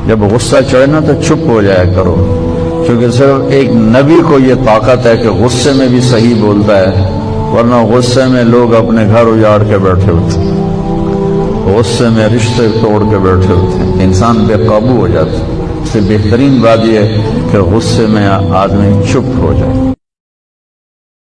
जब गुस्सा चढ़े ना तो चुप हो जाया करो, क्योंकि सिर्फ एक नबी को ये ताकत है कि गुस्से में भी सही बोलता है, वरना गुस्से में लोग अपने घर उजाड़ के बैठे होते हैं, गुस्से में रिश्ते तोड़ के बैठे होते हैं, इंसान बेकाबू हो जाता है। इससे बेहतरीन बात यह है कि गुस्से में आदमी चुप हो जाए।